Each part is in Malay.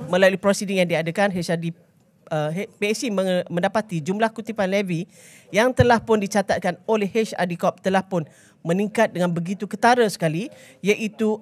melalui prosiding yang diadakan, HRD PAC mendapati jumlah kutipan levy yang telah pun dicatatkan oleh HRD Corp telah pun meningkat dengan begitu ketara sekali, iaitu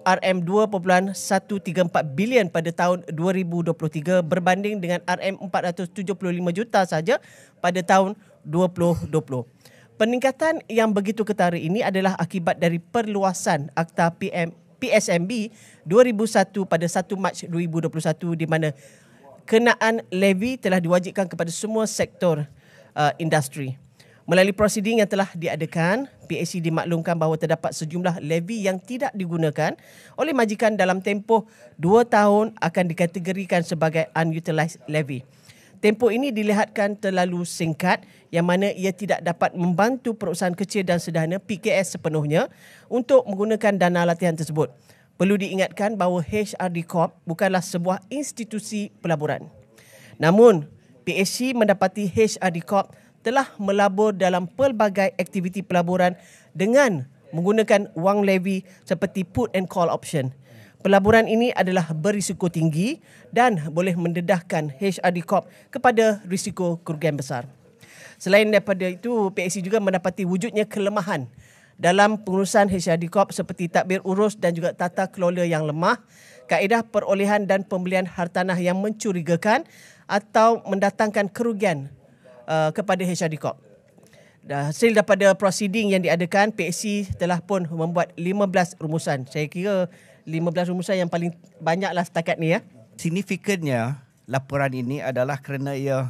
RM2.134 bilion pada tahun 2023 berbanding dengan RM475 juta saja pada tahun 2020. Peningkatan yang begitu ketara ini adalah akibat dari perluasan Akta PSMB 2001 pada 1 Mac 2021 di mana kenaan levy telah diwajibkan kepada semua sektor industri. Melalui prosiding yang telah diadakan, PAC dimaklumkan bahawa terdapat sejumlah levy yang tidak digunakan oleh majikan dalam tempoh 2 tahun akan dikategorikan sebagai unutilized levy. Tempoh ini dilihatkan terlalu singkat yang mana ia tidak dapat membantu perusahaan kecil dan sederhana PKS sepenuhnya untuk menggunakan dana latihan tersebut. Perlu diingatkan bahawa HRD Corp bukanlah sebuah institusi pelaburan. Namun, PAC mendapati HRD Corp telah melabur dalam pelbagai aktiviti pelaburan dengan menggunakan wang levy seperti put and call option. Pelaburan ini adalah berisiko tinggi dan boleh mendedahkan HRD Corp kepada risiko kerugian besar. Selain daripada itu, PAC juga mendapati wujudnya kelemahan dalam pengurusan HRD Corp seperti tadbir urus dan juga tata kelola yang lemah, kaedah perolehan dan pembelian hartanah yang mencurigakan atau mendatangkan kerugian kepada HRD Corp. Hasil daripada prosiding yang diadakan, PAC telah pun membuat 15 rumusan. Saya kira 15 rumusan yang paling banyaklah setakat ni ya. Signifikannya laporan ini adalah kerana ia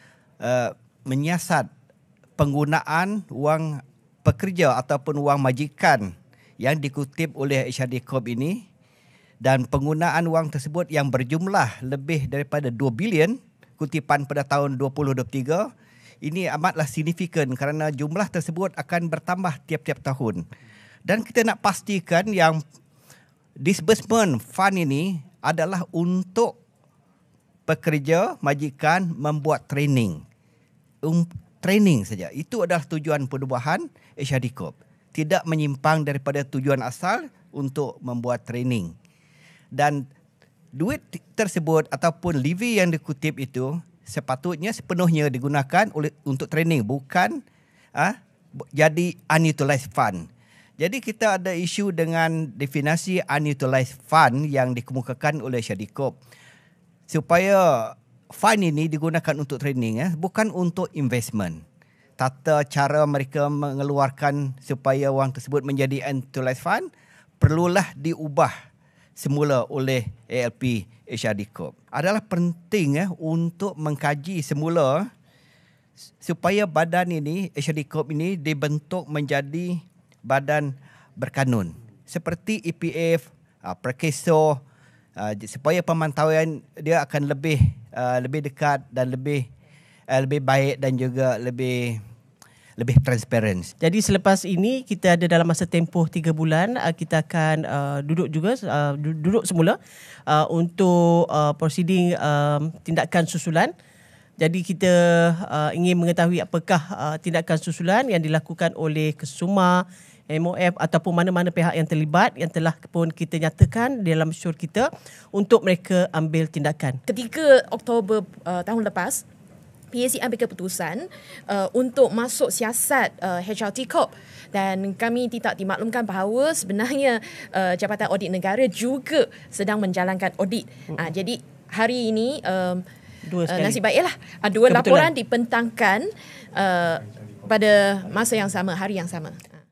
menyiasat penggunaan wang pekerja ataupun wang majikan yang dikutip oleh HRD Corp ini, dan penggunaan wang tersebut yang berjumlah lebih daripada 2 bilion kutipan pada tahun 2023 ini amatlah signifikan kerana jumlah tersebut akan bertambah tiap-tiap tahun. Dan kita nak pastikan yang disbursement fund ini adalah untuk pekerja majikan membuat training. Training saja. Itu adalah tujuan perubahan HRD Corp. Tidak menyimpang daripada tujuan asal untuk membuat training. Dan duit tersebut ataupun levy yang dikutip itu sepatutnya sepenuhnya digunakan untuk training, bukan jadi unutilized fund. Jadi kita ada isu dengan definisi unutilized fund yang dikemukakan oleh HRD Corp. Supaya fund ini digunakan untuk training, bukan untuk investment. Tata cara mereka mengeluarkan supaya wang tersebut menjadi unutilized fund perlulah diubah semula oleh ALP HRD Corp. Adalah penting untuk mengkaji semula supaya badan ini, HRD Corp ini dibentuk menjadi badan berkanun seperti EPF, Perkeso, supaya pemantauan dia akan lebih dekat dan lebih baik dan juga lebih transparent. Jadi selepas ini kita ada dalam masa tempoh 3 bulan, kita akan duduk semula untuk proceeding tindakan susulan. Jadi kita ingin mengetahui apakah tindakan susulan yang dilakukan oleh Kesuma, MOF ataupun mana-mana pihak yang terlibat yang telah pun kita nyatakan dalam syur kita untuk mereka ambil tindakan. Ketika Oktober tahun lepas, PAC ambil keputusan untuk masuk siasat HRD Corp, dan kami tidak dimaklumkan bahawa sebenarnya Jabatan Audit Negara juga sedang menjalankan audit. Jadi hari ini nasib baiklah dua laporan dibentangkan pada masa yang sama, hari yang sama.